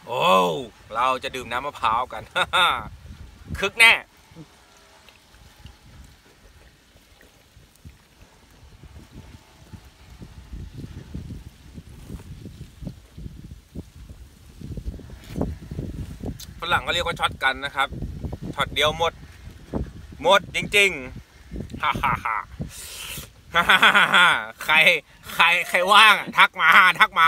โอ้เราจะดื่มน้ำมะพร้าวกัน คึกแน่ฝรั่งก็เรียกว่าช็อตกันนะครับช็อตเดียวหมดจริงๆฮ่าฮ่าฮ่าใครว่างทักมา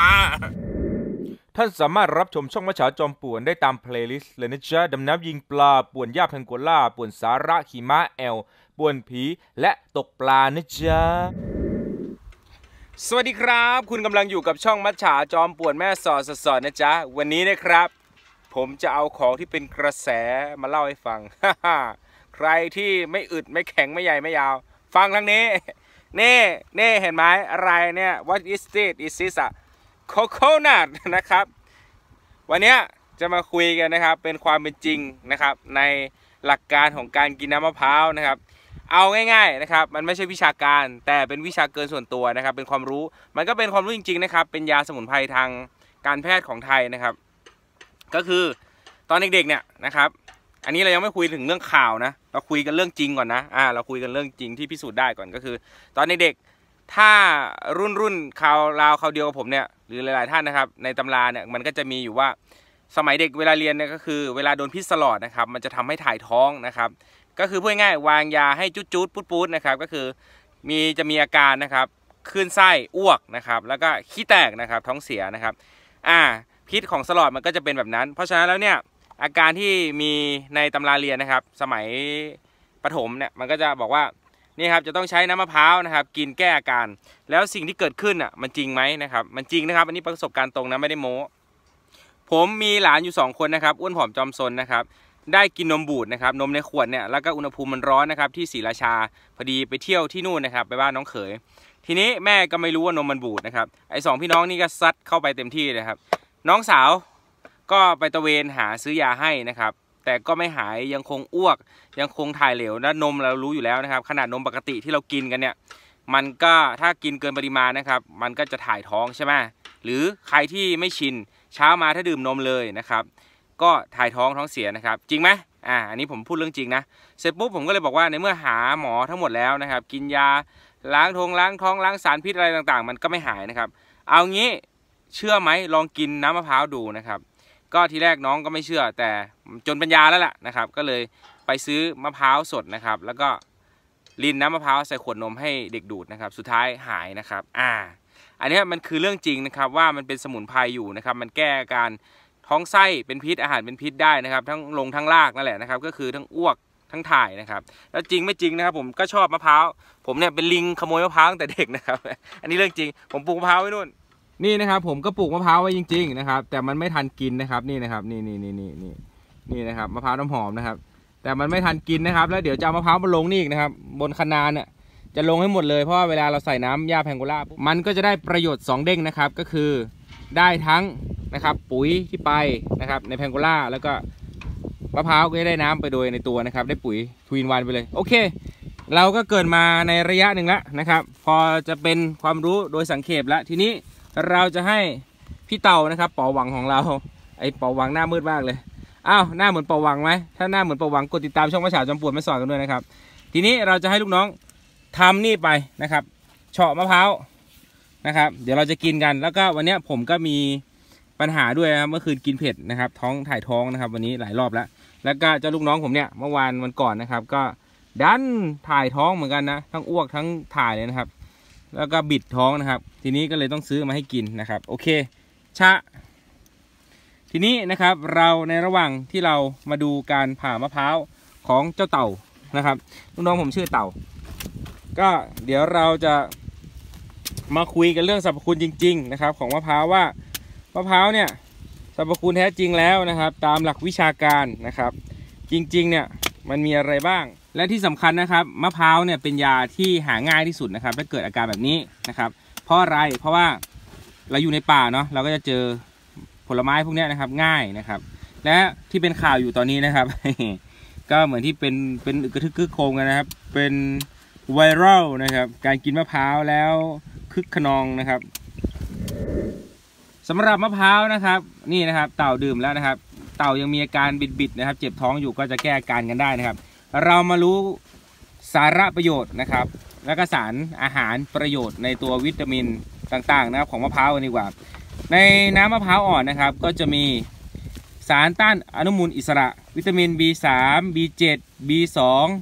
ท่านสามารถรับชมช่องมัจฉาจอมป่วนได้ตามเพลย์ลิสต์เลยนะจ๊ะดำน้ำยิงปลาป่วนหญ้าแพงโกล่าป่วนสาระขี่ม้าแอลป่วนผีและตกปลานะจ๊ะสวัสดีครับคุณกำลังอยู่กับช่องมัจฉาจอมป่วนแม่สอดนะจ๊ะวันนี้นะครับผมจะเอาของที่เป็นกระแสมาเล่าให้ฟัง ใครที่ไม่อึดไม่แข็งไม่ใหญ่ไม่ยาวฟังทั้งนี้นี่เห็นไหมอะไรเนี่ย What is this อะcoconut นะครับวันนี้จะมาคุยกันนะครับเป็นความเป็นจริงนะครับในหลักการของการกินน้ำมะพร้าวนะครับเอาง่ายๆนะครับมันไม่ใช่วิชาการแต่เป็นวิชาเกินส่วนตัวนะครับเป็นความรู้มันก็เป็นความรู้จริงๆนะครับเป็นยาสมุนไพรทางการแพทย์ของไทยนะครับก็คือตอนเด็กๆเนี่ยนะครับอันนี้เรายังไม่คุยถึงเรื่องข่าวนะเราคุยกันเรื่องจริงก่อนนะเราคุยกันเรื่องจริงที่พิสูจน์ได้ก่อนก็คือตอนเด็กๆถ้ารุ่นข่าวราวข่าวเดียวกับผมเนี่ยหรือหลายๆท่านนะครับในตำราเนี่ยมันก็จะมีอยู่ว่าสมัยเด็กเวลาเรียนเนี่ยก็คือเวลาโดนพิษสลอดนะครับมันจะทำให้ถ่ายท้องนะครับก็คือพูดง่ายๆวางยาให้จุดปูดนะครับก็คือจะมีอาการนะครับคลื่นไส้อ้วกนะครับแล้วก็ขี้แตกนะครับท้องเสียนะครับพิษของสลอดมันก็จะเป็นแบบนั้นเพราะฉะนั้นแล้วเนี่ยอาการที่มีในตำราเรียนนะครับสมัยประถมเนี่ยมันก็จะบอกว่านี่ครับจะต้องใช้น้ำมะพร้าวนะครับกินแก้อาการแล้วสิ่งที่เกิดขึ้นมันจริงไหมนะครับมันจริงนะครับอันนี้ประสบการณ์ตรงนะไม่ได้โม้ผมมีหลานอยู่2คนนะครับอ้วนผอมจอมซนนะครับได้กินนมบูดนะครับนมในขวดเนี่ยแล้วก็อุณหภูมิมันร้อนนะครับที่ศรีราชาพอดีไปเที่ยวที่นู่นนะครับไปบ้านน้องเขยทีนี้แม่ก็ไม่รู้ว่านมมันบูดนะครับไอ้2พี่น้องนี่ก็ซัดเข้าไปเต็มที่เลยครับน้องสาวก็ไปตะเวนหาซื้อยาให้นะครับแต่ก็ไม่หายยังคงอ้วกยังคงถ่ายเหลวและนมเรารู้อยู่แล้วนะครับขนาดนมปกติที่เรากินกันเนี่ยมันก็ถ้ากินเกินปริมาณนะครับมันก็จะถ่ายท้องใช่ไหมหรือใครที่ไม่ชินเช้ามาถ้าดื่มนมเลยนะครับก็ถ่ายท้องเสียนะครับจริงไหมอันนี้ผมพูดเรื่องจริงนะเสร็จปุ๊บผมก็เลยบอกว่าในเมื่อหาหมอทั้งหมดแล้วนะครับกินยาล้างท้องล้างสารพิษอะไรต่างๆมันก็ไม่หายนะครับเอางี้เชื่อไหมลองกินน้ำมะพร้าวดูนะครับก็ทีแรกน้องก็ไม่เชื่อแต่จนปัญญาแล้วล่ะนะครับก็เลยไปซื้อมะพร้าวสดนะครับแล้วก็รินน้ำมะพร้าวใส่ขวดนมให้เด็กดูดนะครับสุดท้ายหายนะครับอันนี้มันคือเรื่องจริงนะครับว่ามันเป็นสมุนไพรอยู่นะครับมันแก้การท้องไส้เป็นพิษอาหารเป็นพิษได้นะครับทั้งลงทั้งลากนั่นแหละนะครับก็คือทั้งอ้วกทั้งถ่ายนะครับแล้วจริงไม่จริงนะครับผมก็ชอบมะพร้าวผมเนี่ยเป็นลิงขโมยมะพร้าวตั้งแต่เด็กนะครับอันนี้เรื่องจริงผมปลูกมะพร้าวไว้นู่นนี่นะครับผมก็ปลูกมะพร้าวไว้จริงๆนะครับแต่มันไม่ทันกินนะครับนี่นะครับนี่นะครับมะพร้าวน้ำหอมนะครับแต่มันไม่ทันกินนะครับแล้วเดี๋ยวจะเอามะพร้าวมาลงนี่อีกนะครับบนคะนาเนี่ยจะลงให้หมดเลยเพราะว่าเวลาเราใส่น้ำหญ้าแพงโกล่ามันก็จะได้ประโยชน์2เด้งนะครับก็คือได้ทั้งนะครับปุ๋ยที่ไปนะครับในแพงโกล่าแล้วก็มะพร้าวก็ได้น้ำไปโดยในตัวนะครับได้ปุ๋ยทวินวันไปเลยโอเคเราก็เกิดมาในระยะหนึ่งแล้วนะครับพอจะเป็นความรู้โดยสังเขปแล้วทีนี้เราจะให้พี่เต่านะครับปอหวังของเราไอ้ปอหวังหน้ามืดมากเลยหน้าเหมือนปอหวังไหมถ้าหน้าเหมือนปอหวังกดติดตามช่องมัจฉาจอมป่วนไม่สอนกันด้วยนะครับทีนี้เราจะให้ลูกน้องทำนี่ไปนะครับเฉาะมะพร้าวนะครับเดี๋ยวเราจะกินกันแล้วก็วันนี้ผมก็มีปัญหาด้วยนะครับเมื่อคืนกินเผ็ดนะครับท้องถ่ายท้องนะครับวันนี้หลายรอบแล้วก็เจ้าลูกน้องผมเนี่ยเมื่อวันก่อนนะครับก็ดันถ่ายท้องเหมือนกันนะทั้งอ้วกทั้งถ่ายเลยนะครับแล้วก็บิดท้องนะครับทีนี้ก็เลยต้องซื้อมาให้กินนะครับโอเคทีนี้นะครับเราในระหว่างที่เรามาดูการผ่ามะพร้าวของเจ้าเต่านะครับลูกน้องผมชื่อเต่าก็เดี๋ยวเราจะมาคุยกันเรื่องสรรพคุณจริงๆนะครับของมะพร้าวว่ามะพร้าวเนี่ยสรรพคุณแท้จริงแล้วนะครับตามหลักวิชาการนะครับจริงๆเนี่ยมันมีอะไรบ้างและที่สำคัญนะครับมะพร้าวเนี่ยเป็นยาที่หาง่ายที่สุดนะครับถ้าเกิดอาการแบบนี้นะครับเพราะอะไรเพราะว่าเราอยู่ในป่าเนาะเราก็จะเจอผลไม้พวกนี้นะครับง่ายนะครับและที่เป็นข่าวอยู่ตอนนี้นะครับ ก็เหมือนที่เป็นกระทึกคึกโครมกันนะครับเป็นไวรัลนะครับการกินมะพร้าวแล้วคึกขนองนะครับสำหรับมะพร้าวนะครับนี่นะครับเต่าดื่มแล้วนะครับเต่ายังมีอาการบิดๆนะครับเจ็บท้องอยู่ก็จะแก้อาการกันได้นะครับเรามารู้สาระประโยชน์นะครับและก็สารอาหารประโยชน์ในตัววิตามินต่างๆนะครับของมะพร้าวกันดีกว่าในน้ำมะพร้าวอ่อนนะครับก็จะมีสารต้านอนุมูลอิสระวิตามิน B3 B7 B2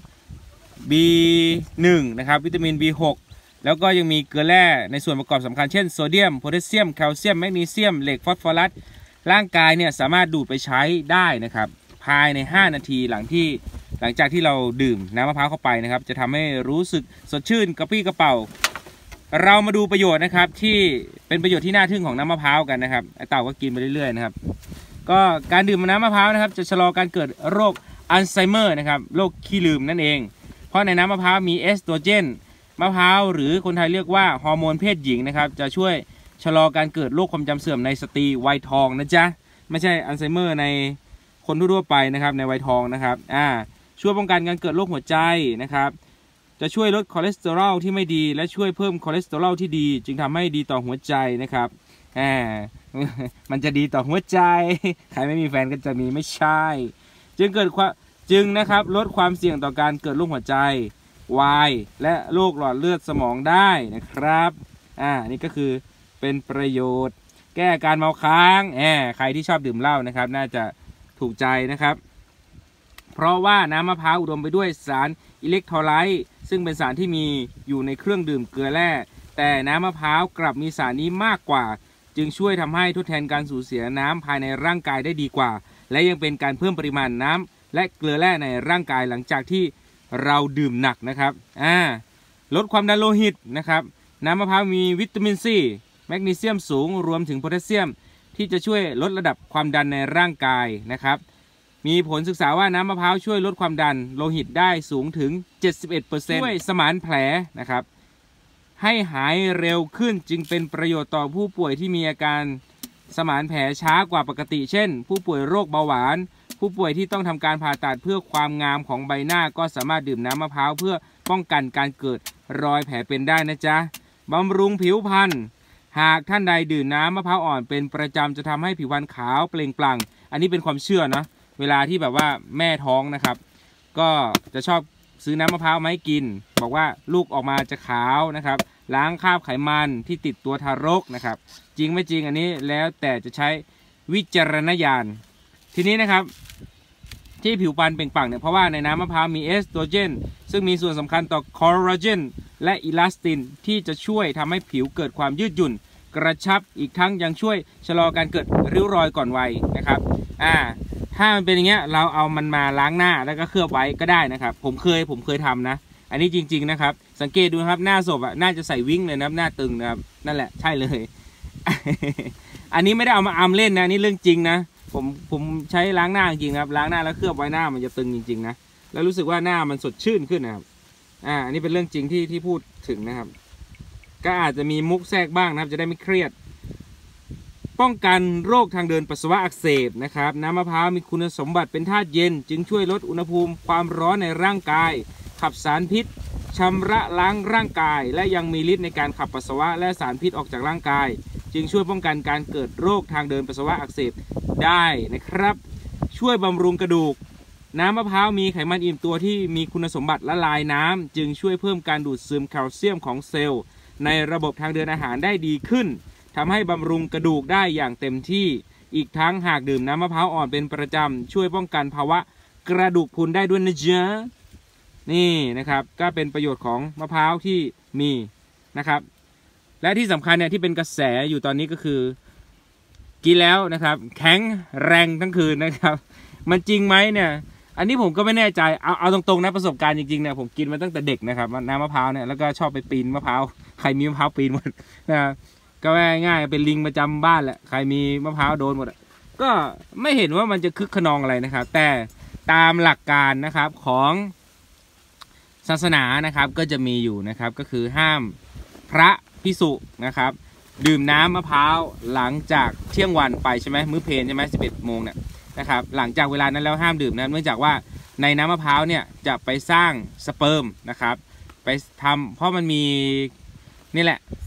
B1 นะครับวิตามิน B6 แล้วก็ยังมีเกลือแร่ในส่วนประกอบสำคัญเช่นโซเดียมโพแทสเซียมแคลเซียมแมกนีเซียมเหล็กฟอสฟอรัสร่างกายเนี่ยสามารถดูดไปใช้ได้นะครับภายใน5นาทีหลังจากที่เราดื่มน้ำมะพร้าวเข้าไปนะครับจะทำให้รู้สึกสดชื่นกระปรี้กระเป๋าเรามาดูประโยชน์นะครับที่เป็นประโยชน์ที่น่าทึ่งของน้ำมะพร้าวกันนะครับไอเต่าก็กินไปเรื่อยๆนะครับก็การดื่มน้ำมะพร้าวนะครับจะชะลอการเกิดโรคอัลไซเมอร์นะครับโรคขี้ลืมนั่นเองเพราะในน้ำมะพร้าวมีเอสโตรเจนมะพร้าวหรือคนไทยเรียกว่าฮอร์โมนเพศหญิงนะครับจะช่วยชะลอการเกิดโรคความจำเสื่อมในสตรีวัยทองนะจ๊ะไม่ใช่อัลไซเมอร์ในคนทั่วไปนะครับในวัยทองนะครับช่วยป้องกันการเกิดโรคหัวใจนะครับจะช่วยลดคอเลสเตอรอลที่ไม่ดีและช่วยเพิ่มคอเลสเตอรอลที่ดีจึงทำให้ดีต่อหัวใจนะครับมันจะดีต่อหัวใจใครไม่มีแฟนก็จะมีไม่ใช่จึงนะครับลดความเสี่ยงต่อการเกิดโรคหัวใจวายและโรคหลอดเลือดสมองได้นะครับนี่ก็คือเป็นประโยชน์แก้การเมาค้างใครที่ชอบดื่มเหล้านะครับน่าจะถูกใจนะครับเพราะว่าน้ำมะพร้าวอุดมไปด้วยสารอิเล็กโทรไลต์ซึ่งเป็นสารที่มีอยู่ในเครื่องดื่มเกลือแร่แต่น้ำมะพร้าวกลับมีสารนี้มากกว่าจึงช่วยทำให้ทดแทนการสูญเสียน้ำภายในร่างกายได้ดีกว่าและยังเป็นการเพิ่มปริมาณน้ำและเกลือแร่ในร่างกายหลังจากที่เราดื่มหนักนะครับลดความดันโลหิตนะครับน้ำมะพร้าวมีวิตามินซีแมกนีเซียมสูงรวมถึงโพแทสเซียมที่จะช่วยลดระดับความดันในร่างกายนะครับมีผลศึกษาว่าน้ำมะพร้าวช่วยลดความดันโลหิตได้สูงถึง 71% ช่วยสมานแผลนะครับให้หายเร็วขึ้นจึงเป็นประโยชน์ต่อผู้ป่วยที่มีอาการสมานแผลช้ากว่าปกติเช่นผู้ป่วยโรคเบาหวานผู้ป่วยที่ต้องทำการผ่าตัดเพื่อความงามของใบหน้าก็สามารถดื่มน้ำมะพร้าวเพื่อป้องกันการเกิดรอยแผลเป็นได้นะจ๊ะบำรุงผิวพรรณหากท่านใดดื่มน้ำมะพร้าวอ่อนเป็นประจำจะทำให้ผิวพรรณขาวเปล่งปลั่งอันนี้เป็นความเชื่อนะเวลาที่แบบว่าแม่ท้องนะครับก็จะชอบซื้อน้ำมะพร้าวมาให้กินบอกว่าลูกออกมาจะขาวนะครับล้างคราบไขมันที่ติดตัวทารกนะครับจริงไม่จริงอันนี้แล้วแต่จะใช้วิจารณญาณทีนี้นะครับที่ผิวพรรณเปล่งปลั่งเนี่ยเพราะว่าในน้ำมะพร้าวมีเอสโตรเจนซึ่งมีส่วนสำคัญต่อคอลลาเจนและอิลาสตินที่จะช่วยทำให้ผิวเกิดความยืดหยุ่นกระชับอีกทั้งยังช่วยชะลอการเกิดริ้วรอยก่อนวัยนะครับถ้ามันเป็นอย่างเงี้ยเราเอามันมาล้างหน้าแล้วก็เคลือบไว้ก็ได้นะครับผมเคยทำนะอันนี้จริงๆนะครับสังเกตดูครับหน้าศพน่าจะใส่วิ้งเลยนะหน้าตึงนะครับนั่นแหละใช่เลย อันนี้ไม่ได้เอามาอำเล่นนะนี่เรื่องจริงนะผมใช้ล้างหน้าจริงครับล้างหน้าแล้วเคลือบไว้หน้ามันจะตึงจริงๆนะแล้วรู้สึกว่าหน้ามันสดชื่นขึ้นนะครับอันนี้เป็นเรื่องจริงที่พูดถึงนะครับก็อาจจะมีมุกแทรกบ้างนะครับจะได้ไม่เครียดป้องกันโรคทางเดินปัสสาวะอักเสบนะครับน้ำมะพร้าวมีคุณสมบัติเป็นธาตุเย็นจึงช่วยลดอุณหภูมิความร้อนในร่างกายขับสารพิษชำระล้างร่างกายและยังมีฤทธิ์ในการขับปัสสาวะและสารพิษออกจากร่างกายจึงช่วยป้องกันการเกิดโรคทางเดินปัสสาวะอักเสบได้นะครับช่วยบำรุงกระดูกน้ำมะพร้าวมีไขมันอิ่มตัวที่มีคุณสมบัติละลายน้ำจึงช่วยเพิ่มการดูดซึมแคลเซียมของเซลล์ในระบบทางเดินอาหารได้ดีขึ้นทำให้บำรุงกระดูกได้อย่างเต็มที่อีกทั้งหากดื่มน้ำมะพร้าวอ่อนเป็นประจำช่วยป้องกันภาวะกระดูกพรุนได้ด้วยนะจ๊ะนี่นะครับก็เป็นประโยชน์ของมะพร้าวที่มีนะครับและที่สำคัญเนี่ยที่เป็นกระแสอยู่ตอนนี้ก็คือกินแล้วนะครับแข็งแรงทั้งคืนนะครับมันจริงไหมเนี่ยอันนี้ผมก็ไม่แน่ใจเอาตรงๆนะประสบการณ์จริงๆเนี่ยผมกินมาตั้งแต่เด็กนะครับน้ำมะพร้าวเนี่ยแล้วก็ชอบไปปีนมะพร้าวใครมีมะพร้าวปีนหมดนะครับก็ง่ายๆเป็นลิงประจำบ้านแหละใครมีมะพร้าวโดนหมดก็ไม่เห็นว่ามันจะคึกขนองอะไรนะครับแต่ตามหลักการนะครับของศาสนานะครับก็จะมีอยู่นะครับก็คือห้ามพระภิกษุนะครับดื่มน้ำมะพร้าวหลังจากเที่ยงวันไปใช่ไหมมื้อเพลใช่ไหม11 โมงเนี่ยนะครับหลังจากเวลานั้นแล้วห้ามดื่มนะเนื่องจากว่าในน้ำมะพร้าวเนี่ยจะไปสร้างสเปิร์มนะครับไปทำเพราะมันมีนี่แหละ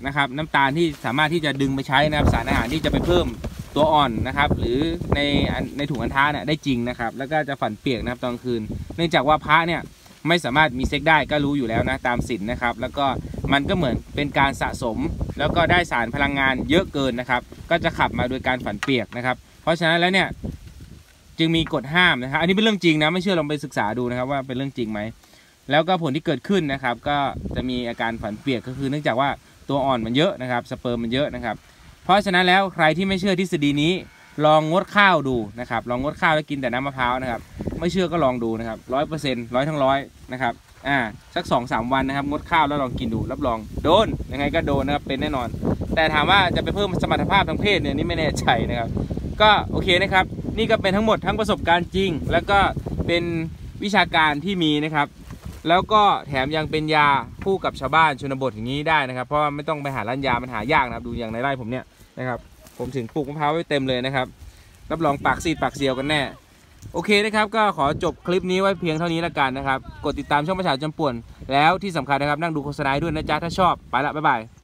นะครับน้ำตาลที่สามารถที่จะดึงไปใช้นะครับสารอาหารที่จะไปเพิ่มตัวอ่อนนะครับหรือในถุงอัณฑะเนี่ยได้จริงนะครับแล้วก็จะฝันเปียกนะครับตอนกลางคืนเนื่องจากว่าพระเนี่ยไม่สามารถมีเซ็กได้ก็รู้อยู่แล้วนะตามศีลนะครับแล้วก็มันก็เหมือนเป็นการสะสมแล้วก็ได้สารพลังงานเยอะเกินนะครับก็จะขับมาโดยการฝันเปียกนะครับเพราะฉะนั้นแล้วเนี่ยจึงมีกฎห้ามนะครับอันนี้เป็นเรื่องจริงนะไม่เชื่อลองไปศึกษาดูนะครับว่าเป็นเรื่องจริงไหมแล้วก็ผลที่เกิดขึ้นนะครับก็จะมีอาการฝันเปียกก็คือเนื่องจากว่าตัวอ่อนมันเยอะนะครับสเปิร์มมันเยอะนะครับเพราะฉะนั้นแล้วใครที่ไม่เชื่อทฤษฎีนี้ลองงดข้าวดูนะครับลองงดข้าวแล้วกินแต่น้ำมะพร้าวนะครับไม่เชื่อก็ลองดูนะครับ100%100/100นะครับสัก 2-3 วันนะครับงดข้าวแล้วลองกินดูรับรองโดนยังไงก็โดนนะครับเป็นแน่นอนแต่ถามว่าจะไปเพิ่มสมรรถภาพทางเพศเนี่ยนี่ไม่แน่ใจนะครับก็โอเคนะครับนี่ก็เป็นทั้งหมดทั้งประสบการณ์จริงแล้วก็เป็นวิชาการที่มีนะครับแล้วก็แถมยังเป็นยาคู่กับชาวบ้านชนบทอย่างนี้ได้นะครับเพราะว่าไม่ต้องไปหาร้านยามันหายากนะครับดูอย่างในไร่ผมเนี่ยนะครับผมถึงปลูกมะพร้าวไว้เต็มเลยนะครับรับรองปากซีดปากเซียวกันแน่โอเคนะครับก็ขอจบคลิปนี้ไว้เพียงเท่านี้ละกันนะครับกดติดตามช่องประชาจำป่วนแล้วที่สำคัญนะครับนั่งดูโฆษณาด้วยนะจ๊ะถ้าชอบไปละบ๊ายบาย